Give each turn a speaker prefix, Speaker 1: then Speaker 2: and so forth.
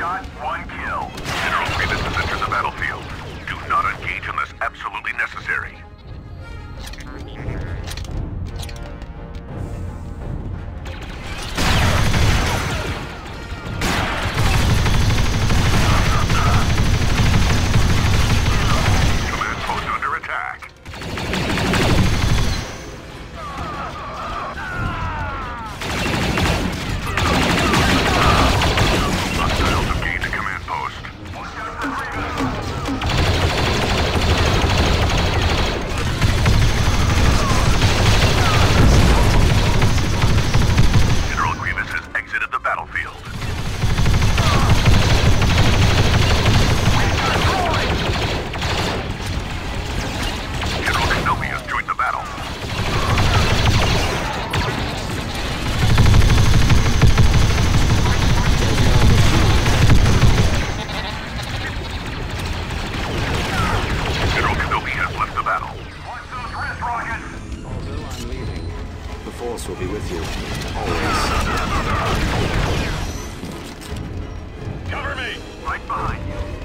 Speaker 1: shot, one kill. General Grievous has entered the battlefield. Do not engage unless absolutely necessary. Command post under attack. Hostiles have gained a command post. General Grievous has exited the battlefield. General Kenobi has joined the battle. General Kenobi has left the battle. Watch those wrist rockets!
Speaker 2: Although I'm leaving, the Force will be with you, always.
Speaker 1: Cover me! Right behind you.